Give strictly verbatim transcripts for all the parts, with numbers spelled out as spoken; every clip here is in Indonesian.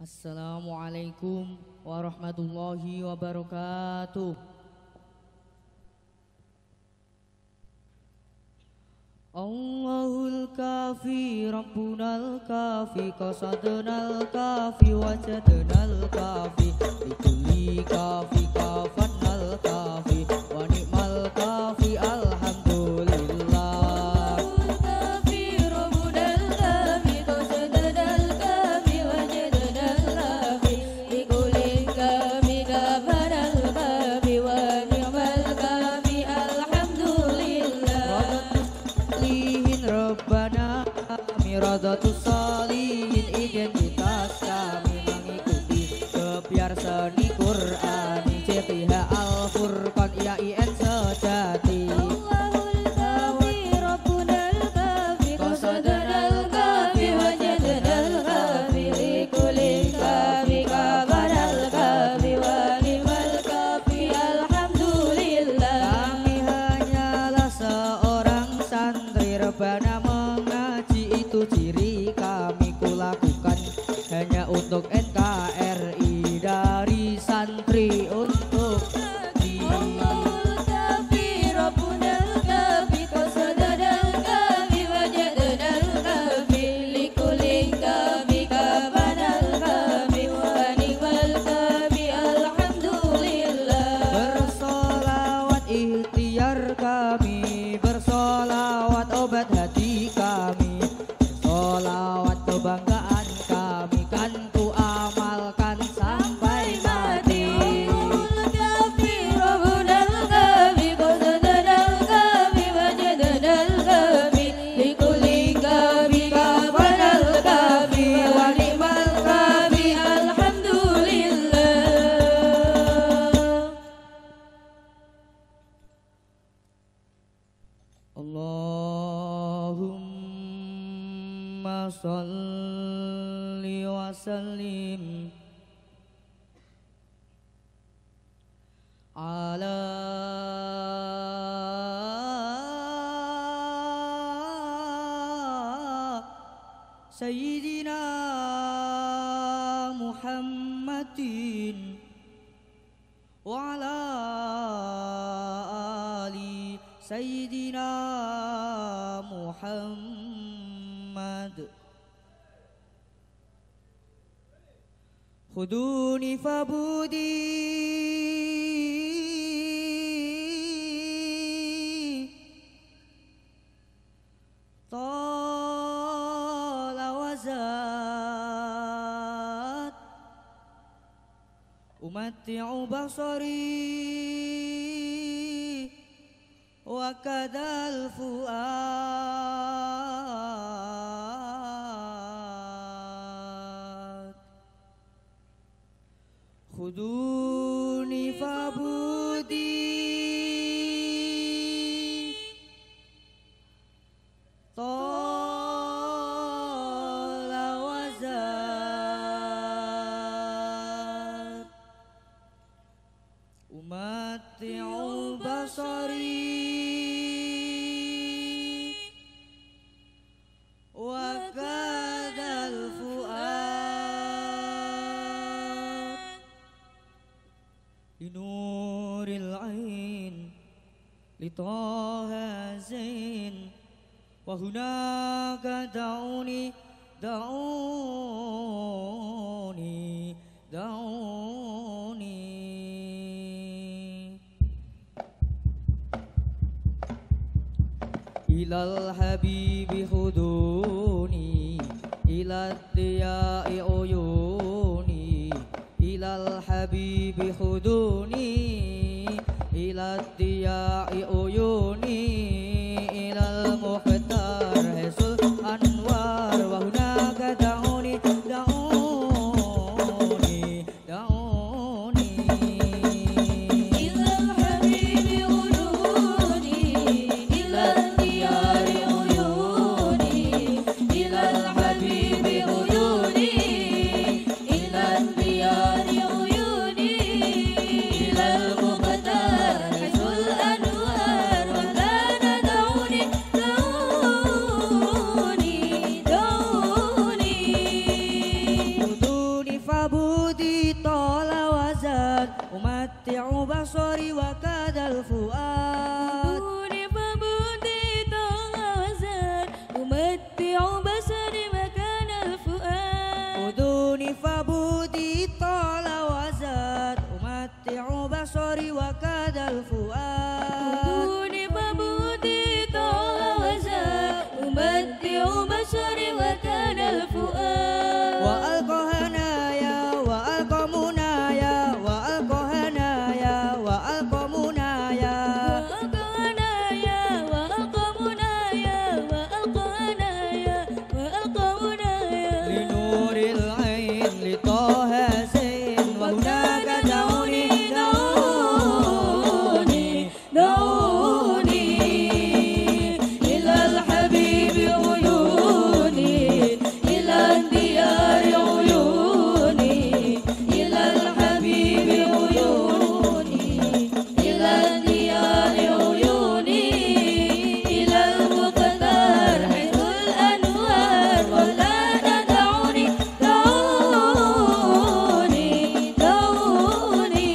Assalamualaikum warahmatullahi wabarakatuh. Allahul kafi Rabbunal kafi qasadnal kafi wajadnal kafi bikulli kafi kafannal kafi wa ni'mal kafi alhamdulillah. Miradatus salihin identitas kami mengikuti kebiar seni Qur'ani C P H Al-Furqan I A I N sejati. Allahul kafi Rabbunal kafi qasadnal kafi wajadnal kafi likulli kafi kabanal kafi wa ni'mal kafi alhamdulillah. Kami hanyalah seorang santri rebana itu ciri kami kulakukan hanya untuk N K R I dari santri untuk di. Allahul kafi Rabbunal kafi qasadnal kafi wajadnal kafi likulli kafi kabanal kafi wa ni'mal kafi alhamdulillah. Bersolawat ikhtiar kami, bersolawat obat hati kami, solawat kebanggaan kami kan ku amalkan sampai mati. Allahul kafi Rabbunal kafi qasadnal kafi wajadnal kafi likulli kafi kabanal kafi wa ni'mal kafi alhamdulillah. Allahumma salli wa sallim ala sayyidina Muhammadin wa ala ali sayyidina Muhammad. Khuduni fabudi tala wazat umatti'u basari wa kadal fuad. Khuduni fabudi tala wazat umatti'u basari wa kadal fuad. Linuril ain li Taha Zain wa hunaka da'uni da'uni da'uni ilal habibi khuduni ilal diya'i uyuni ilal habibi khuduni ilal diya'i uyuni ilal mukhtar hasul anwar wa hunaka da'uni da'uni da'uni ilal habibi khuduni ilal diya'i uyuni ilal habibi khuduni ilal diya'i uyuni ilal mukhtar hasul anwar wa kana أمتع بصري وكاد الفؤاد بدون فبودي طه وزاد أمتع بصري مكان الفؤاد بدون فبودي طال وزاد أمتع بصري وكاد الفؤاد بدون فبودي طه وزاد أمتع بصري وكان الفؤاد وألقى هنايا وألقى منايا وألقى هنايا وألقى منايا وألقى هنايا وألقى منايا وألقى هنايا وألقى منايا لنور العين لطه زين وهناك دعوني دعوني دعوني إلى الحبيب عيوني إلى الديار عيوني إلى الحبيب عيوني إلى الديار عيوني إلى المقدار حيث الأنوار مولانا دعوني دعوني دعوني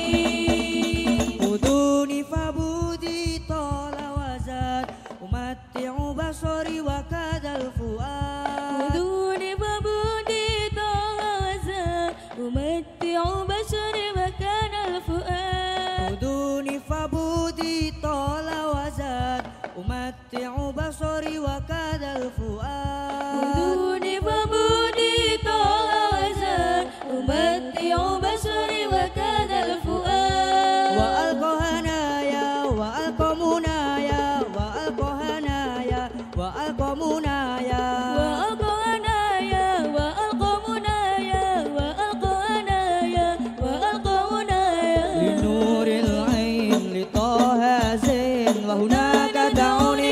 بدوني فبودي طال وزاد أمتع بصري وكاد الفؤاد بدون فبودي طه وزاد أمتع بشري مكان الفؤاد بدوني فبودي طال وزاد أمتع بصري وكاد الفؤاد بدون فبودي طه وزاد أمتع بشري وكان الفؤاد وألقى هنايا وألقى منايا وألقى هنايا وألقى منايا وألقى هنايا وألقى منايا وألقى هنايا وألقى منايا لنور العين لطه زين وهناك دعوني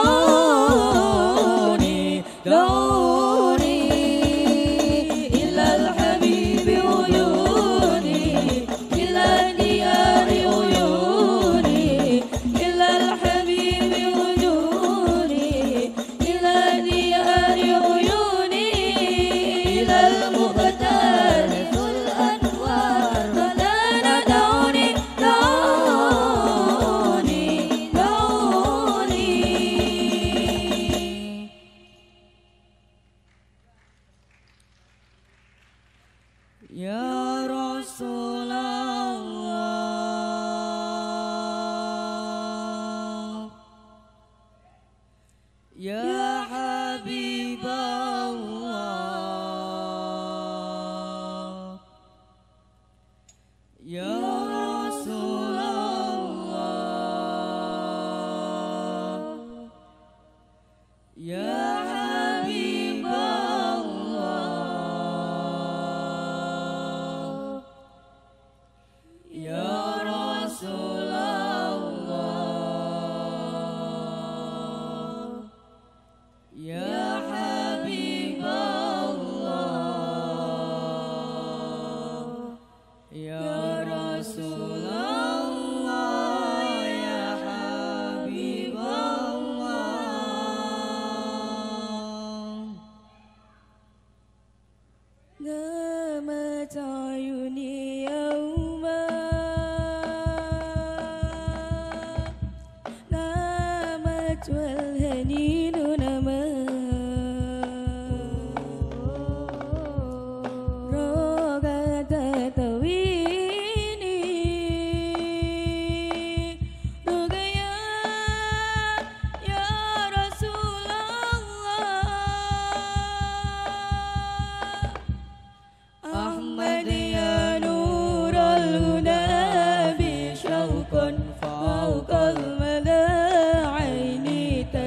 دعوني دعوني إلى الحبيب عيوني إلى ديار عيوني إلى الحبيب عيوني إلى ديار عيوني إلى المختار ذو الأنوار مولانا دعوني دعوني دعوني يا رسول الله يا حبيب الله يا رسول الله يا حبيب الله يا رسول الله يا حبيب الله يا رسول الله يا حبيب الله نامت عيوني يوما نامت والهنين نما رغد تويني رغيا يا رسول الله أحمد يا نور الهدى بشوق فوق المدى عيني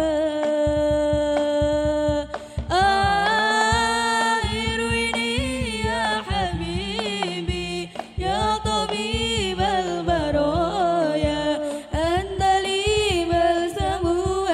الشفاء آخر يا حبيبي يا طبيب البرايا أنت لي بلسم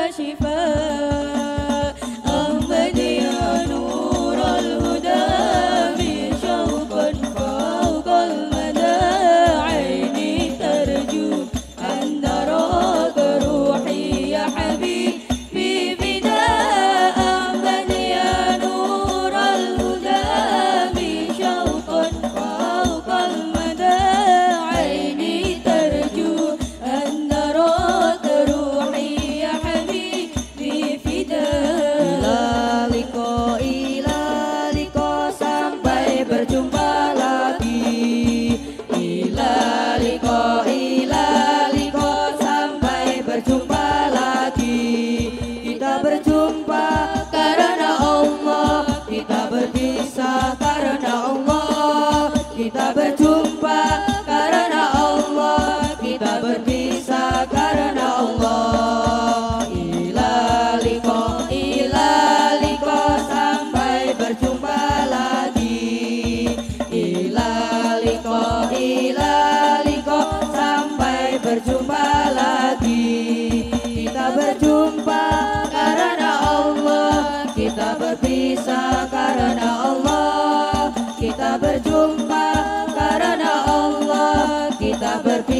وشفاء أحمد يا نور الهدى من شوقا فوق المدى عيني ترجو أن تراك روحي يا حبيبي فداء أحمد يا نور الهدى من شوقا فوق المدى عيني ترجو أن تراك روحي يا حبيبي فداء Ila liko sampai berjumpa lagi. Ila liko ila liko sampai berjumpa lagi. Kita berjumpa karena Allah, kita berpisah karena Allah. Kita berjumpa karena Allah, kita berpisah karena Allah. Ila liko ila liko sampai berjumpa lagi. Ila liko ila liko sampai berjumpa lagi. Kita berjumpa karena Allah, kita berpisah karena Allah. Kita berjumpa karena Allah, kita berpisah